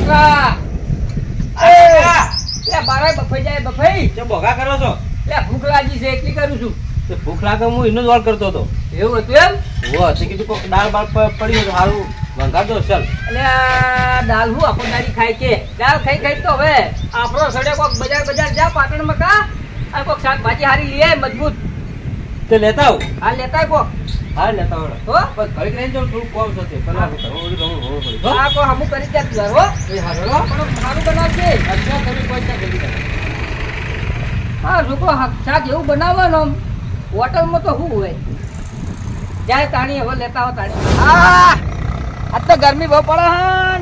કાકા લે બારાય બફાઈ જાય બફાઈ જે બોગા કરો છો લે ભૂખ લાગી છે એટલી કરું છું તે ભૂખ લાગે હું એનો જ વાળ કરતો હતો એવું હતું એમ હો તે કીધું કોક દાળ બાળ પડી હોય તો સારું વંગાડો ચાલ એટલે દાળ હું આખો દાડી ખાય કે દાળ ખાઈ ખાઈ તો હવે આપણો સડે કોક બજાર જા પાટણમાં કા આ કોક શાકભાજી હારી લઈએ મજબૂત તે લેતા આવ હા લેતા કોક હા લેતા આવડે હો બસ ઘડી કરીને જો થોડું કોમ થશે પેલા હું કરું પડી હો આ કો હમુ કરી દે તું હો એ હારો પણ સારું બનાવજે અચ્છા તમે કોઈ ચા જલ્દી કરો હા રૂકો શાક એવું બનાવવાનો હોટલમાં તો શું હોય જાય તાણી હવે લેતા હો તાણી હા આજ તો ગરમી બહુ પડે હન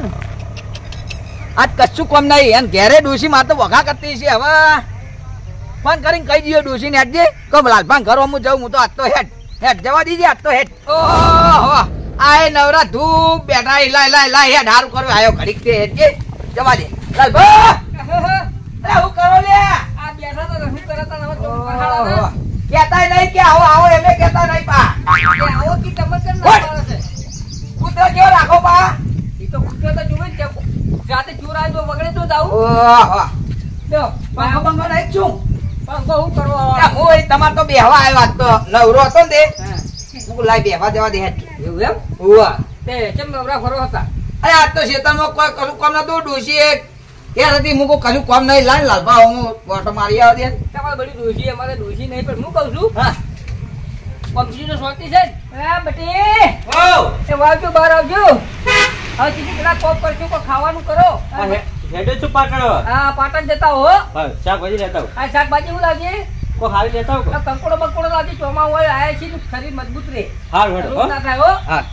આજ કશું કોમ નહીં એમ ઘેરે ડોસી માં તો વઘા કરતી છે હવે ફોન કરીને કહી દઈએ ડોસી ને હેડજે કહો લાલભાન ઘર હું જાઉં હું તો આજ તો હેડ જવા દીજે આજ તો હેડ ઓહો આય નવરા ધૂપ બેઠા લાય હેડ હારું કરો આયો ઘડીક તે હેડજે જવા દે લાલભા અરે હું કરો લે આ બેઠા તો રસી કરતા નવ તો પહાડા કેતા નહીં કે આવો એમે કેતા નહીં પા કે આવો કી ટમકન ના પાડે છે કૂતરો કેવો રાખો પા ઈ તો કૂતરો તો જુએ જ જાતે ચોર આજો વગડે તો જાવ ઓહો તો પંખો બંગો નહીં છું પંખો હું કરવા હું તમાર તો બેહવા આવ્યા તો નવરો હતો ને હું લાઈ બેહવા દેવા દે એવું એમ ઓવા તે કેમ નવરા ફરો હતા અરે આ તો શેતામાં કોઈ કશું કામ નતું ડોસી ક્યાં હતી મુકો કશું કામ નહીં લાઈ લાલભા હું ઓટો મારી આવ દે તમારે બડી ડોસી અમારે ડોસી નહીં પણ હું કહું છું હા પંખી નો શોખી છે એ બટી ઓ એ વાવજો બહાર આવજો હવે ચીકી પેલા કોપ કરજો કો ખાવાનું કરો હેડે છું પાટણ હા પાટણ જતા હો હા શાકભાજી લેતા આવ આ શાકભાજી હું લાગે કો હારી લેતા આવ કંકોડો બકોડો લાગે ચોમા હોય આયા છે શરીર મજબૂત રહે હાર હેડો હો ના થાય હો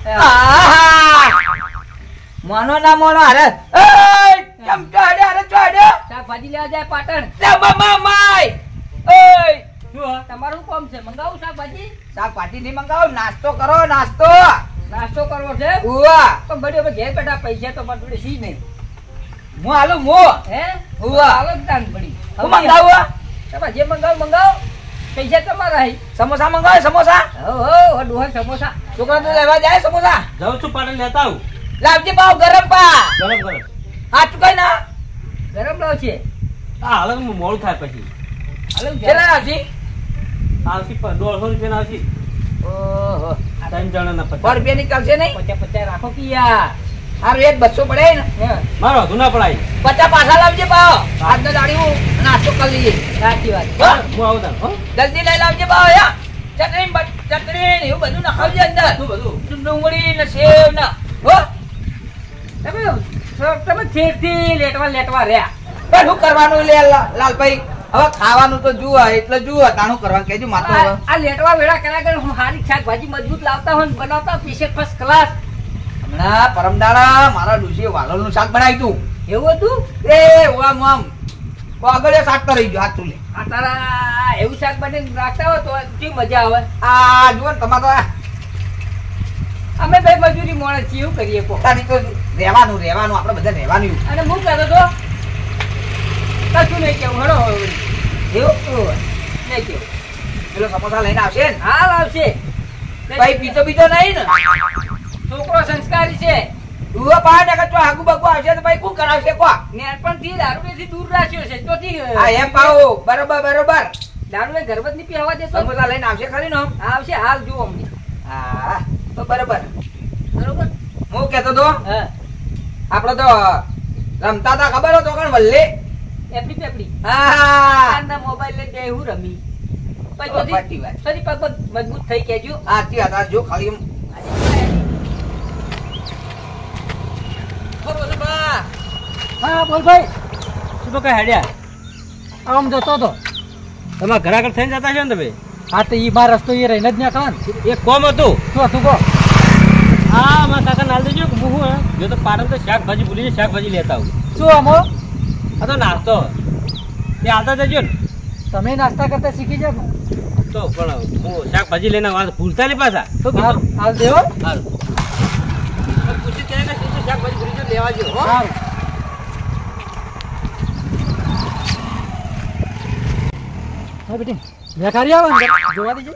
હા માનો ના માનો અરે એ કેમ ચાડે અરે ચાડે શાકભાજી લેવા જાય પાટણ લે માય ઓય શું તમારું કોમ છે મંગાવું શાકભાજી નહીં મંગાવો નાસ્તો કરો નાસ્તો કરવો છે ઉવા પણ બડી હવે ઘેર બેઠા પૈસા તો મારી જોડે સી નહીં હું હાલો હે ઉવા હાલો તાન બડી હું મંગાવો તમે જે મંગાવો પૈસા તમારા હઈ સમોસા મંગાવો સમોસા હો ડોહા સમોસા છોકરા તો લેવા જાય સમોસા જાઉં છું પાટણ લેતા આવ લાવજે પાવ ગરમ પા ગરમ આ ચુકાઈ ના ગરમ લાવશે હા હાલ મોડું થાય પછી હાલો કેટલા આવશે આવશે 150 રૂપિયા આવશે ઓહો 3 જણા ના 50 રૂપિયા નીકળશે નહીં 50 રાખો કિયા હારું એક 200 પડે ને મારો ધુના પડાય 50 પાછા લાવજે પાવ આજનો દાડી હું નાસ્તો કરી લઈએ સાચી વાત હું આવું તાર હો જલ્દી લઈ લાવજે પાવ યા ચટણી એવું બધું નખાવજે અંદર શું બધું ડુંગળી ને સેવ ને હો તમે છેકથી લેટવા રહ્યા પણ શું કરવાનું લે લાલભાઈ હવે ખાવાનું તો જુઓ એટલે જુઓ તાણું કરવાનું કેજો માતો આ લેટવા વેળા કર્યા કરે હું હારી શાકભાજી મજબૂત લાવતા હોય બનાવતા પીસે ફર્સ્ટ ક્લાસ હમણાં પરમદાડા મારા ડુસી વાલોનું શાક બનાવ્યું એવું હતું એ આમ આગળ શાક તો રહી ગયો હાથ લે આ તારા એવું શાક બનાવીને રાખતા હોય તો કેવી મજા આવે આ જુઓ ને તમારે અમે ભાઈ મજૂરી મોડે છીએ એવું કરીએ પોતાની તો રહેવાનું આપણે બધા રહેવાનું અને હું કહેતો તો કશું નહીં કેવું હળો એવું નહીં કેવું પેલો સમોસા લઈને આવશે ને હા આવશે ભાઈ પીતો નહીં ને છોકરો સંસ્કારી છે દુવા પાડ તો આગુ બગુ આવશે તો ભાઈ શું કરાવશે કો નેરપણથી દારૂથી દૂર રાખ્યો છે ચોથી હા એમ પાવો બરોબર દારૂને ગરબત ની પીવા દે સમોસા લઈને આવશે ખરી ને આવશે હાલ જુઓ અમને હા તો બરોબર હું કેતો તો આપડે તો રમતા હતા ખબર હતો કોણ વલ્લે એપડી પેપડી હા મોબાઈલ લઈને બે હું રમી પછી પગ મજબૂત થઈ કેજો આથી હતા જો ખાલી હા બોલ ભાઈ શું તો કઈ હેડ્યા આમ જતો તો તમારા ઘર આગળ થઈને જતા છો ને તમે હા તો ઈ બાર રસ્તો એ રહીને જ ને ખાન એક કોમ હતું શું હતું કો હા મારા કાકા નાલ દેજો હું જો તો પાટણ તો શાકભાજી ભૂલી શાકભાજી લેતા આવું શું અમો આ તો નાસ્તો તે આવતા જજો ને તમે નાસ્તા કરતા શીખી જાવ તો પણ હું શાકભાજી લઈને વાત ભૂલતા નહીં પાછા હાલ દેવો સારું પૂછી ત્યાં કે શાકભાજી ભૂલી લેવા જો સારું હા બેટી વેકારી આવો જોવા દીજો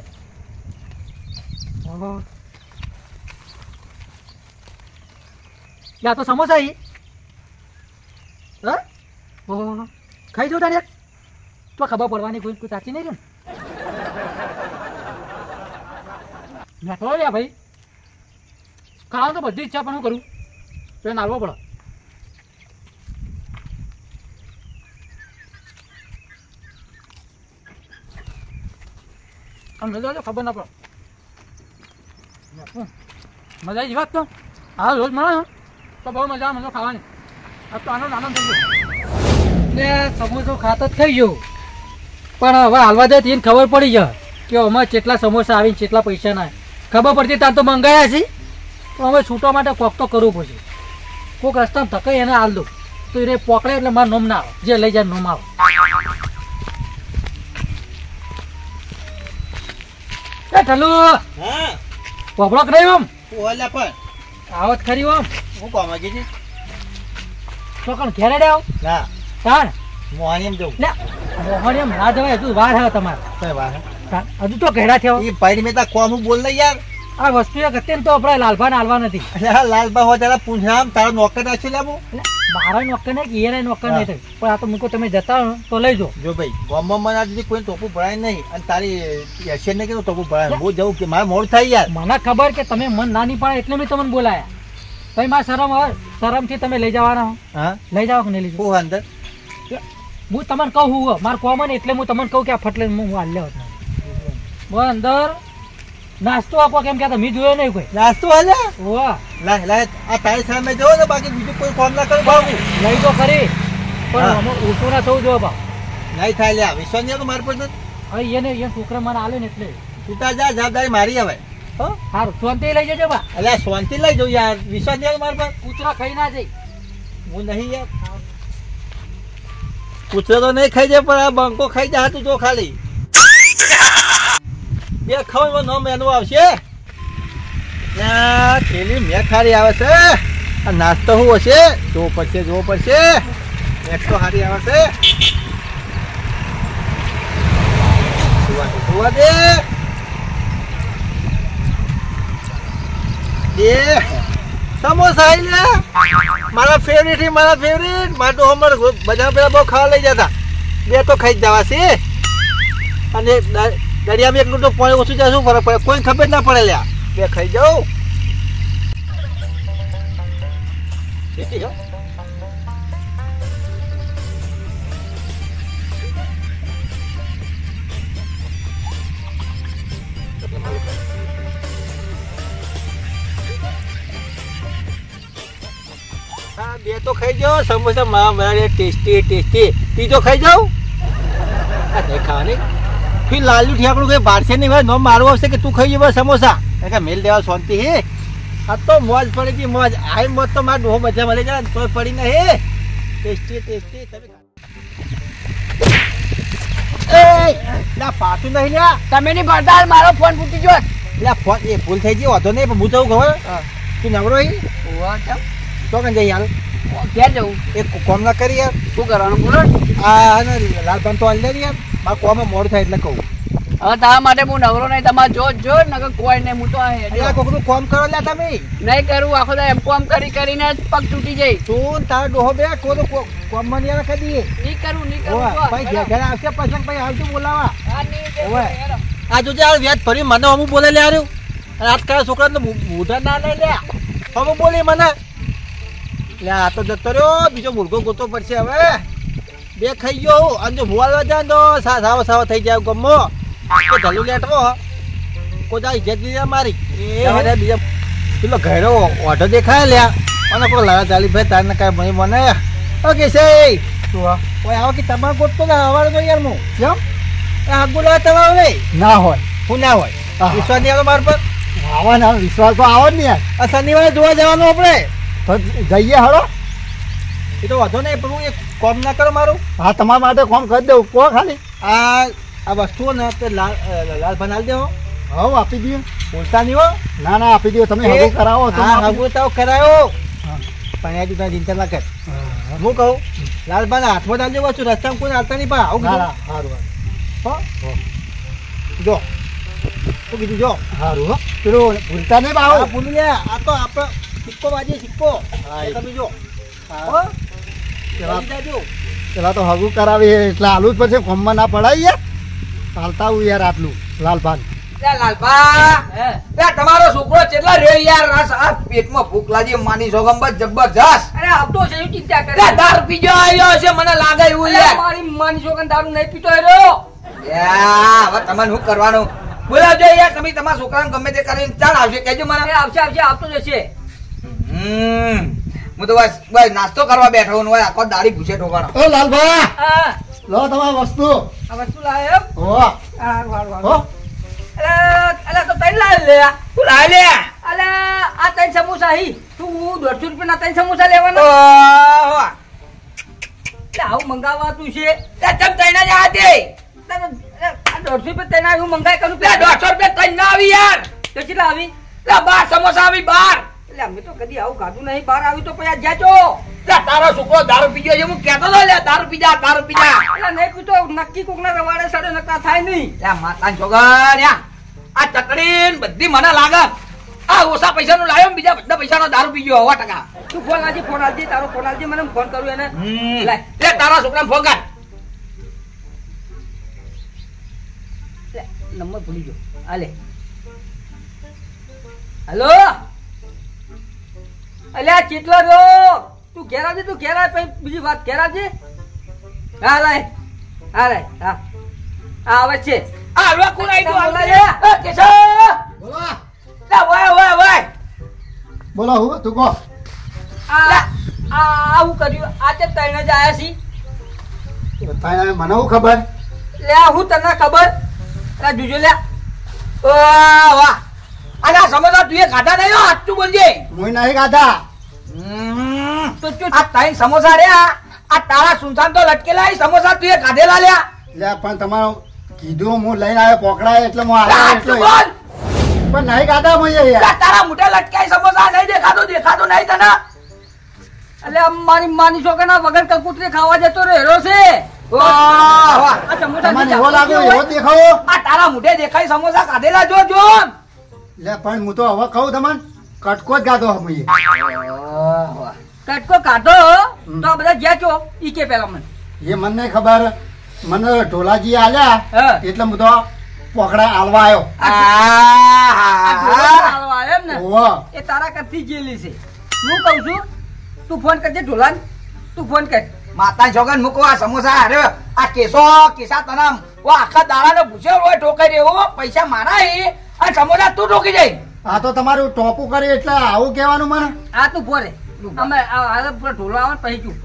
યા તો સમોસા ઈ હા ઓહો ખાઈ જાઉં તારે તો ખબર પડવાની કોઈ સાચી નહીં રે મેઠો રે ભાઈ ખાવાનું તો બધી ઈચ્છા પણ હું કરું તો એ નાલવો પડે આમ મજા ખબર ના પડે મજા આવી વાત તો હા રોજ મળે તો બહુ મજા આવે મને ખાવાની આ તો આનંદ આનંદ થઈ ગયો એટલે સમોસો ખાતો જ થઈ ગયો પણ હવે હાલવા જાય એને ખબર પડી જાય કે અમારે કેટલા સમોસા આવીને કેટલા પૈસા ના ખબર પડતી ત્યાં તો મંગાયા છે તો હવે છૂટવા માટે કોક તો કરવું પડશે કોઈક રસ્તામાં ધકાઈ એને હાલ દો તો એને પકડે એટલે મારું નોમ ના આવે જે લઈ જાય નોમ આવે એ ઠલુ હા પોપડો કે નહીં આમ ઓલા પણ આવત ખરી આમ હું કોમ છે તો કોણ ઘેરે ડે આવ ના તાણ મોહની એમ જવું લે મોહન એમ ના જવાય હજુ વાર આવે તમારે કઈ વાત તાણ હજુ તો ઘેડા થયો એ ભાઈ મેં તા કોમ બોલ ને યાર આ વસ્તુ એ ગતે તો આપણે લાલભાને હાલવા નથી એટલે હા લાલબા હો જરા પૂંછામ તારો નોકર રાખ્યો લે હું એટલે મારા નોકર ને કે એને નોકર નહીં થાય પણ આ તો મૂકો તમે જતા હો તો લઈ જો જો ભાઈ ગામમાં મને આજે કોઈ ટોપું ભરાય નહીં અને તારી એશિયન ને કીધું ટોપું ભરાય હું જવું કે મારે મોડ થાય યાર મને ખબર કે તમે મન ના નહીં પાડે એટલે મેં તમને બોલાયા ભાઈ મારા શરમ હોય શરમથી તમે લઈ જવાના હો હા લઈ જાઓ કે નહીં લઈ હું અંદર હું તમને કહું હું મારું કોમન એટલે હું તમને કહું કે આ ફટલે હું હાલ લેવો હું અંદર નાસ્તો આપો કેમ કે મેં જોયો નહીં કોઈ નાસ્તો હાલે વાહ લાય લાય આ તારી સામે જવો ને બાકી બીજું કોઈ કોમ ના કરું બાબુ લઈ તો ખરી પણ હા. આમાં ઓછું ના થવું જોઈએ બા નહીં થાય લ્યા વિશ્વાસ નહીં તો મારી પર હવે એને છોકરા મને આલે ને એટલે છૂટા જા જવાબદારી મારી હવે હો સારું શાંતિ લઈ જજો બા અલ્યા શાંતિ લઈ જવું યાર વિશ્વાસ નહીં મારી પર કૂતરા ખાઈ ના જઈ હું નહીં યાર કૂતરો તો નહીં ખાઈ જાય પણ આ બંકો ખાઈ જાય તું જો ખાલી બે ખાવાનું નામ એનું આવશે થેલી મેં ખારી આવે છે આ નાસ્તો શું હશે જોવો પડશે મેં તો હારી આવે છે જોવા દે એ સમોસા આઈ લે મારા ફેવરેટ મારે તો હમણાં બધા પેલા બહુ ખાવા લઈ જતા બે તો ખાઈ જ જવા છે અને દરિયામાં એકલું તો પાણી ઓછું જાય શું ફરક પડે કોઈ ખબર ના પડે લ્યા બે ખાઈ જાઉં હા બે તો ખાઈ જાઓ સમોસા મારા ટેસ્ટી ત્રીજો ખાઈ જાઉં ખાવાની ફિર લાલુ ઠેકડું કઈ બારસે નહીં ભાઈ નો મારવો આવશે કે તું ખાઈ જવા સમોસા કે મેલ દેવા શાંતિ હે આ તો મોજ પડી ગઈ મોજ આઈ મોજ તો મારા ડોહો મજા મળે જાય તો પડી ને હે ટેસ્ટી તમે એ લા પાછું નહીં લ્યા તમે ની બરદાર મારો ફોન ફૂટી ગયો લા ફોન એ ભૂલ થઈ ગઈ વાંધો નહીં પણ હું જવું ખબર તું નવરો હી તો કઈ જઈ યાર ક્યાં જવું એક કોમ ના કરી યાર શું કરવાનું બોલો આ લાલપાન તો હાલ યાર મારા કોમાં મોડું થાય એટલે કહું હવે તારા માટે હું નવરો નહીં તમારે જો નકર કોઈ નહીં હું તો અલ્યા કોકનું કોમ કરો લ્યા તમે નહીં કરું આખો દા એમ કોમ કરીને જ પગ તૂટી જાય તું તારો ડોહો બે કોનો કોમ માં નહીં કરી દઈએ નહીં કરું ભાઈ ઘેર આવશે પછી ભાઈ આવજો બોલાવા ઓવે. આ જોજે આ વ્યાજ ભર્યું મને અમુક બોલે લે આવ્યું આજકાલ છોકરાને બુઢા ના લઈ લે અમુક બોલી મને લે આ તો જતો રહ્યો બીજો મુર્ગો ગોતો પડશે હવે બે ખાઈ ગયો અને જો ભુવાલવા જાય તો સાવો થઈ જાય ગમો તો ઢલું લેટવો કોઈ ઇજ્જત લીધા મારી બીજા પેલો ઘેરો ઓઢો દેખાય લ્યા અને કોઈ લાડા ચાલી ભાઈ તારને કાંઈ ભાઈ મને ઓકે છે કોઈ આવો કે તમારે ગોતતો ને હવારે તો યાર હું કેમ આ બોલા તમારે નહીં ના હોય હું ના હોય વિશ્વાસ નહીં આવે મારા પર આવવાના વિશ્વાસ તો આવો જ ને યાર આ શનિવારે જોવા જવાનું આપણે તો જઈએ હળો એ તો વાંધો નહીં પણ હું એક કોમ ના કરો મારું હા તમારા માટે કોમ કરી દઉં કો ખાલી આ વસ્તુઓ ને તે લાલ બનાવી દેવો હવ આપી દઈએ બોલતા નહીં હો ના આપી દઈએ તમે હગું કરાવો તો હા આપી હગું તો કરાયો પણ યાર તું ચિંતા ના કર હું કહું લાલબાના હાથમાં ડાલ દેવો છું રસ્તામાં કોઈ હાલતા નહીં પા આવું ના કીધું સારું હો જો શું કીધું જો સારું હો પેલું ભૂલતા નહીં હા બાવો. ભૂલી લે આ તો આપણો સિક્કો વાજે સિક્કો હા, એ તમે જો હો પેલા તો હગું કરાવી એટલે આલુ જ પછી ફોર્મમાં ના પડાય યાર ચાલતા હું યાર આટલું લાલભાન લાલભા તમારો છોકરો કેટલા રે યાર આ પેટમાં ભૂખ લાગી માની સોગમ જબરજસ્ત. અરે આવતો છે એવું ચિંતા કરે દારૂ પીજો આવ્યો છે મને લાગે એવું યાર. મારી માની સોગમ દારૂ નહીં પીતો રહ્યો યાર. હવે તમને શું કરવાનું બોલાવજો યાર. તમે તમારા છોકરાને ગમે તે કરીને ચાલ આવશે કહેજો મને. આવશે આવતો જશે. હું તો બસ નાસ્તો કરવા બેઠો હું આખો દાડી ભૂસે ઠોકાણો. ઓ લાલભા લો તમારી વસ્તુ. આ વસ્તુ લાવ્યો હો હો અલે તો તઈ લાવી લે. તું લાવી લે. અલે આ તઈ સમોસા હી તું 150 રૂપિયા ના તઈ સમોસા લેવાના. ઓહો લે આવું મંગાવાતું છે. તે તમ તઈ ના જા દે. 150 રૂપિયા તઈ ના હું મંગાઈ કરું. 150 રૂપિયા તઈ ના આવી યાર. તો કેટલા આવી? લે 12 સમોસા આવી 12. એટલે અમે તો કદી આવું ખાધું નહીં. 12 આવી તો પછી જાજો. લે તારો છોકરો દારૂ પીજો છે હું કહેતો તો લે દારૂ પીજા. એટલે નહીં પીતો નક્કી કોકના રવાડે સડે નકા થાય નહીં. લે માતાન છોકરા યા આ ચકડીન બધી મને લાગે આ ઓછા પૈસા નું લાવ્યો બીજા બધા પૈસા નો દારૂ પી ગયો 100%. તું ફોન આલજે તારો ફોન આલજે મને ફોન કરું એને. લે તારા છોકરાને ફોન કર. લે નંબર ભૂલી ગયો. હાલે હેલો અલ્યા કેટલો રહ્યો તું ઘેર આવજે પછી બીજી વાત ઘેર આવજે. હા લાય હા આવે છે. આ હલવા કોણ આવી ગયો હાલ કેશવ બોલો લે વાય બોલો હું તું કહો. આ હું કર્યું આ તે તઈને જ આયા છી. મને હું ખબર લે હું તને ખબર લે જોજો લે. વાહ અને આ સમોસા તું એ ખાધા નહીં સાચું બોલજે. હું નહીં ખાધા. તો આ ત્રણ સમોસા રહ્યા આ તારા સુનસાન તો લટકેલા સમોસા તું એ ખાધેલા લ્યા. લે પણ તમારું કીધું હું લઈને આવ્યો પકડાય એટલે હું આવ્યો સાચું બોલ. પણ નહીં ખાધા હું યાર. તારા મોઢે લટકાય સમોસા નહીં દેખાતો નહીં તને. એટલે મારી માની છોકરા વગર કકુતરી ખાવા જતો રહ્યો છે. આ સમોસા તમને એવો લાગ્યો એવો દેખાવો. આ તારા મોઢે દેખાય સમોસા ખાધેલા જો લે પણ હું તો હવે કહું તમને કટકો જ ગાધો હું કટકો કાઢો તો આ બધા જ્યાં છો ઈ કે પેલા મને એ મને નહીં ખબર. મને ઢોલાજી આલ્યા એટલે હું તો પકડા આલવા આવ્યો. એમ ને એ તારા કરતી જેલી છે. હું કઉ છું તું ફોન કરજે ઢોલાન. તું ફોન કર માતા છોકરા મૂકો આ સમોસા અરે આ કેસા તને આખા દાડા ને પૂછ્યો હોય ઠોકાઈ રહ્યો પૈસા મારા આ સમોસા તું ઠોકી જાય. આ તો તમારું ટોપું કરી એટલે આવું કહેવાનું મને. આ તું ભોરે અમે પૂરા ઢોલો આવે પછી તું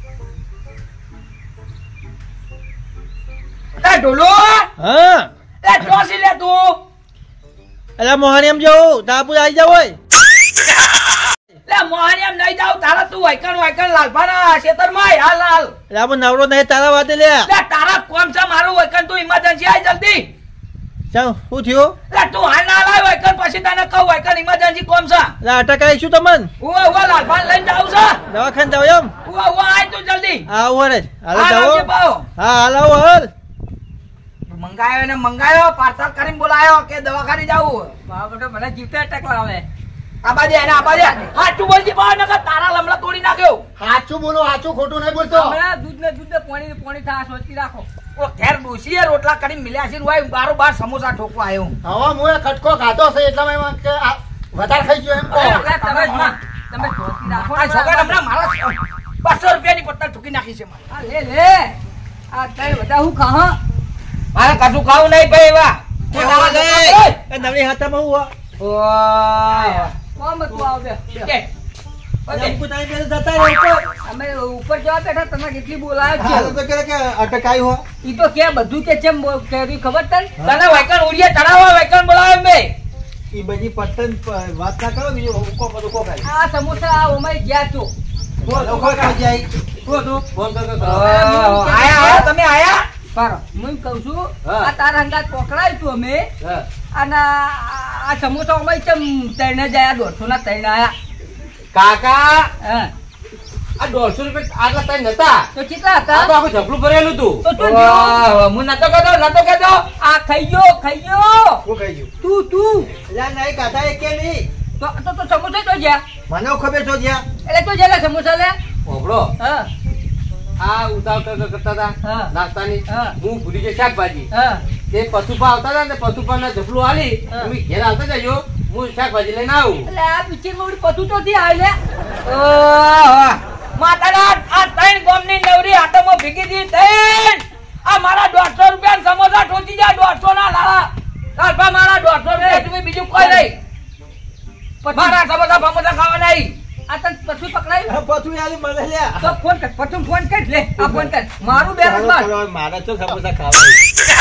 ઢોલો હા એ ટોસી લે તું. અરે મોહરી એમ જવું તાપુ આવી જાવ હોય લે મોહરી એમ નહીં જાવ તારા તું વાયકણ લાલભાના ખેતરમાં હાલ એટલે આપણે નવરો નહીં તારા વાતે લે તારા કોમ છે મારું વાયકણ તું ઇમરજન્સી આવી જલ્દી. ચાલ શું થયું લે તું હાલ ના લાવ વાયકણ પછી તને કહું વાયકણ ઇમરજન્સી કોમ છે. એટલે અટક આવીશું તમને ઉવા લાલભાન લઈને જાવ છે દવાખાને જાવ એમ ઉવા આય તું જલ્દી. હા વરે હાલ આવજે જાવ બાવ. હા હાલ આવો હાલ મંગાયો પાર્સલ કરીને બોલાયો કે દવાખાને જાવું. બાબા મને જીવતા અટક લાવે. આબાજે હાચું બોલજી બાવ નકર તારા લમડા તોડી નાખ્યો. સાચું બોલો સાચું ખોટું નહીં બોલતો. હમણાં દૂધ ને પાણી થા સોચી રાખો. ઓ ઘેર ડોસીએ રોટલા કરીને મિલ્યા છે વાય બારોબાર સમોસા ઠોકવા આવ્યો. હવે હું એ કટકો ખાધો છે એટલે મેં કે આ વધારે ખાઈ ગયો એમ કહો. તમે સોચી રાખો. આ છોકરા હમણાં મારા 200 રૂપિયાની પત્તા ઠોકી નાખી છે મારે. આ લે આ તઈ બધા હું ખાહ મારે કશું ખાવું નહીં ભાઈ એવા નવરી હાથામાં હું કોમ તું આવ દે અમે ઉપર જવા બેઠા તમે કેટલી બોલાયો છે અટકાઈ હો ઈ તો કે બધું કે ચેમ કેવી ખબર તને વાયકણ ઉડિયા ચડાવવા વાયકણ બોલાવે મે ઈ બધી પટન વાત ના કરો બીજો ઉકો ખાઈ આ સમોસા ઓમાઈ ગયા છો લોકો ખાઈ જાય આયા તમે આયા પારો હું કહું છું આ તારા હંગાત પકડાય તું અમે અને આ સમોસા ઓમાઈ ચમ તઈને જાય 150 ના તઈને આયા કાકા હા આ 150 રૂપિયા આટલા તઈ નતા તો કેટલા હતા આ તો આખું ઝપલું ભરેલું હતું તો તું હું નતો કહેતો આ ખાઈ ગયો શું ખાઈ ગયું તું એટલે નહીં ખાધા એ કે નહીં તો સમોસા તો જ્યાં મને ખબર છો જ્યાં એટલે તો જ્યાં સમોસા લે ઓબળો હા આ ઉતાવળ કરતા હતા હા. નાસ્તાની હા. હું ભૂલી ગયો શાકભાજી હા તે પશુપા આવતા હતા ને પશુપાના ઝપલું આલી હા. તમે ઘેર આવતા જજો હું શાકભાજી લઈને આવું એટલે આ પિક્ચર માં પતું તો થી આવે માતાના આ ત્રણ ગામની નવરી આટોમાં ભીગી દી ત્રણ આ મારા 150 રૂપિયા સમોસા ઠોચી જાય 150 ના લાલા કાલપા મારા 150 રૂપિયા તમે બીજું કોઈ નહીં મારા સમોસા ફમોસા ખાવા નહીં આ તને પછી પકડાય પછું યાર મને લ્યા તો ફોન કર પછી ફોન કર લે આ ફોન કર મારું બેલેન્સ માર મારા તો સમોસા ખાવા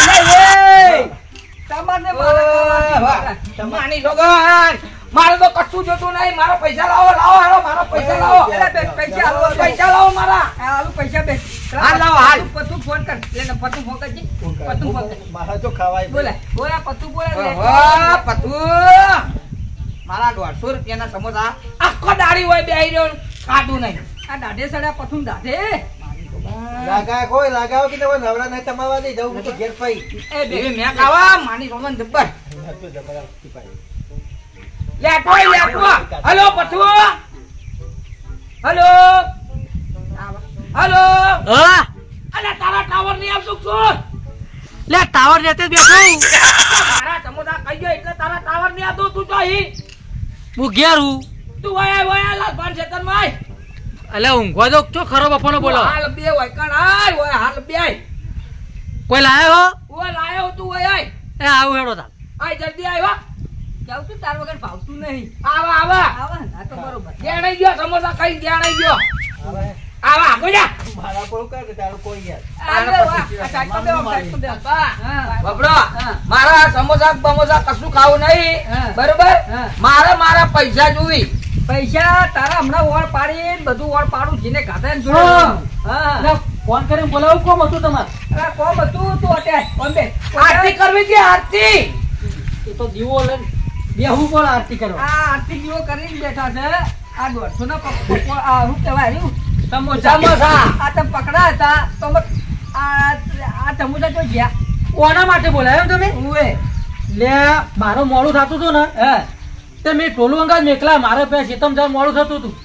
તમારને માની સોગન મારે તો કશું જોતું નહીં મારા પૈસા લાવો હાલો મારા પૈસા લાવો પૈસા લાવો મારા હાલો પૈસા બે હાલ લાવો હાલ પતું ફોન કર લે પતું ફોન કરજી પતું ફોન કર મારા તો ખાવાય બોલે પતું બોલે પતું મારા 150 રૂપિયાના સમોસા આખો દાડી હોય બેહી રહ્યો ખાધું નહીં આ દાઢે સડ્યા પતું દાઢે લાગાવ કે તમે નવરા નહીં તમારવા દઈ જવું તો ઘેર પઈ એ બેબી મેં ખાવા માની સોગન જબ્બર લેટો હલો પથુ હલો હલો હા અલે તારા ટાવર નહીં આવતું છું લે ટાવર રહેતે જ બેઠો મારા સમોસા ખાઈ ગયો એટલે તારા ટાવર નહીં આવતું તું તો અહીં હું ઘેર હું તું વયા લાલભાન ચેતન માં એટલે ઊંઘવા દો છો ખરો બપોરનો બોલો હાલ બે હોય કણ આય હોય હાલ બે આય કોઈ લાયો ઓય લાયો તું હોય આય એ આવું હેડો તા આય જલ્દી આય જાવ તું તાર વગર ભાવતું નહીં આવા આ તો બરોબર જ્યાં ગયો સમોસા ખાઈ જ્યાં ગયો આવા આગો જા મારા પર કર તારો કોઈ યાર મારા સમોસા બમોસા કશું ખાવું નહીં બરોબર મારા પૈસા જોઈ પૈસા તારા હમણાં ઓળ પાડી બધું ઓળ પાડું જેને ખાતા ને જોડે ફોન કરીને બોલાવું કોમ હતું તમારે કોમ હતું તું અત્યારે કોમ બે આરતી કરવી છે આરતી એ તો દીવો લઈને બેહું પણ આરતી કરવા આ આરતી દીવો કરીને બેઠા છે આ 150 ના શું કહેવાય રહ્યું સમોસા આ તમે પકડા હતા તો આ સમોસા તો ગયા કોના માટે બોલાયો તમે ઉએ લે મારો મોડું થતું હતું ને તે મેં ટોલું અંગાજ મેકલા મારે પે શેતમ જવાનું મોડું થતું હતું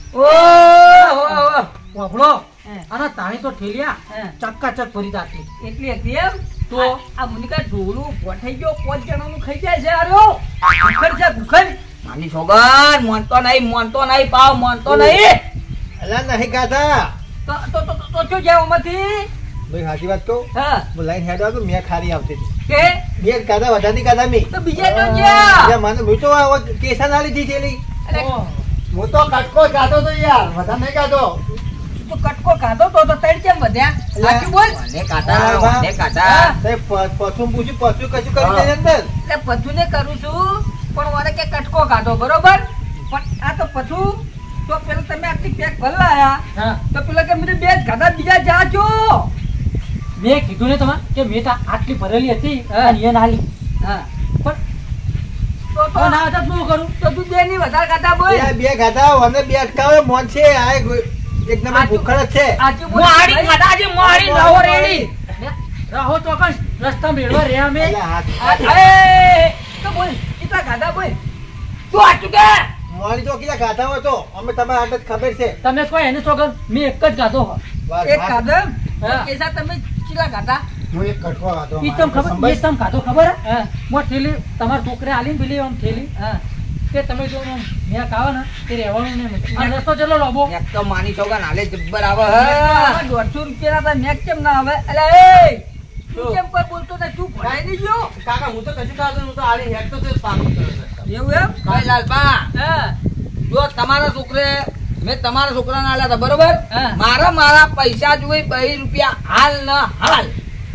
વાપડો અને તાણી તો ઠેલિયા ચક્કાચક ભરી દાખલી એટલી હતી એમ તો આ મુનિકા ઢોલું ગોઠાઈ ગયો 5 જણાનું ખાઈ જાય છે આર્યો ભૂખડ છે ભૂખડ માની સોગન મોનતો નહીં પાવ મોનતો નહીં અલા નહીં ગાધા તો શું જાય ઓમાંથી ભાઈ સાચી વાત કહું હા લાઈન હેડ આવ્યો મેં ખારી આવતી હતી કે બે ગાધા વધારે ગાધા મી તો બીજા તો ગયા મને હું તો કેસા ના લીધી થેલી અરે હું તો કટકો ગાધો તો યાર વધારે નહીં ગાધો તું કટકો ખાધો તો તડ કેમ વધ્યા સાચું બોલ મને કાઢા પછું પૂછ્યું પછું કશું કરી દે અંદર એટલે પથુને કરું છું પણ મને કે કટકો ખાધો બરોબર પણ આ તો પથું તો પેલા તમે આટલી પેક ભર લાયા તો પેલા કે મને બે ગાધા બીજા જા છો મેં કીધું ને તમારે કે મેં તો આટલી ભરેલી હતી અને એ નાલી હા પણ તો ના હતા શું કરું તો તું બે ની વધારે ગાધા બોલ બે ગાધા અને બે અટકાવે મોન છે આ એક નંબર ભૂખડ જ છે આજુ બોલ મોહાડી ગાધા છે મોહાડી નવો રેડી રહો તો કઈ રસ્તા મેળવા રહ્યા અમે એ તો બોલ કેટલા ગાધા બોલ તું આટલું કે મોડી તો કેટલા ગાધા હોય તો અમે તમારે આટલે જ ખબર છે તમે કોઈ એને ચોગન મેં એક જ ગાધો એક ગાધા કેસા તમે કેટલા ગાધા હું એક કટકો ગાધો ઈ તમ ખબર ઈ તમ ગાધો ખબર હે મો થેલી તમાર છોકરે આલીને પેલી આમ થેલી કે તમે જો મેં કાવા ને તે રહેવાનું નહીં આ રસ્તો ચલો લોબો એક તો માની છોગન હાલે જબ્બર આવે હે 150 રૂપિયા ના મેક કેમ ના આવે અલે એ તું કેમ કોઈ બોલતો ને તું ભરાઈ નહીં ગયો કાકા હું તો કશું કાઢતો હું તો આલી હેડ તો તે પાક એવું એમ ભાઈ લાલબા જો તમારા છોકરે મેં તમારા છોકરાને આલ્યા હતા બરોબર મારા પૈસા જોઈ 2 રૂપિયા હાલ ન હાલ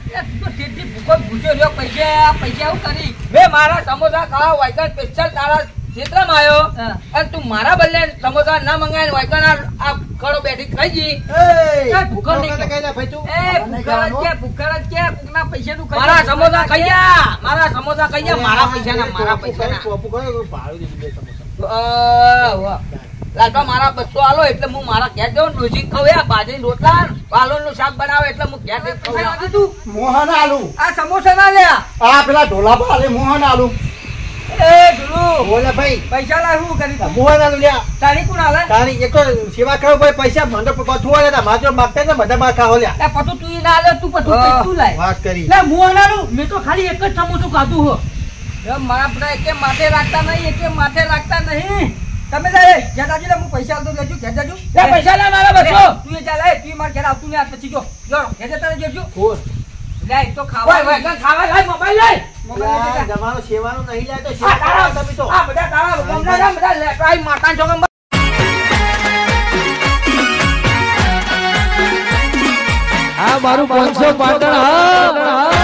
પૈસા એવું કરી મેં મારા સમોસા ખાવા વાયકન સ્પેશિયલ તારા ક્ષેત્રમાં આવ્યો અને તું મારા બદલે સમોસા ના મંગાય વાયકન આ ખડો બેઠી ખાઈ ગઈ ભૂખડ નહીં કઈ ના ભાઈ તું મારા સમોસા ખાઈ ગયા મારા પૈસા લાલપા મારા 200 આલો એટલે હું મારા ઘેર જઉં ડોસી ખવ્યા બાજરી રોટલા વાલોન નું શાક બનાવે એટલે હું ઘેર મોહન આલુ આ સમોસા ના લ્યા આ પેલા ઢોલા આલે મોહન આલુ એ ધુરુ બોલે ભાઈ પૈસા લાવ હું કરી તું? મોહન આલુ લ્યા તારી કોણ હાલે તારી એક તો સેવા કરો ભાઈ પૈસા મને પથું વાળે તા માજો માગતા ને બધા માર ખાઓ લ્યા લે પટુ તું ઈ ના આલે તું પટુ હા. તું લાય વાત કરી લે હું અનારું મેં તો ખાલી એક જ સમોસું ખાધું હો એ મારા બધા એકે માથે રાખતા નહીં એકે માથે રાખતા નહીં તમે જાય જતાજી હું પૈસા આવતો લેજો ઘેર જજો લે પૈસા લે મારા બસો તું એ જા લે તું માર ઘેર આવતું ને આ પછી જો જો ઘેર જતા રહેજો કોણ લે તો ખાવા ઓય ઓય ખાવા લાય મોબાઈલ લઈ મોબાઈલ લઈ જા. જમાનો સેવાનું નહીં લે તો આ સેવા તારા કરો તમે તો આ બધા તારા ગમના બધા લેટાઈ માતાન ચોકમ આ મારું 500 પાટણ હા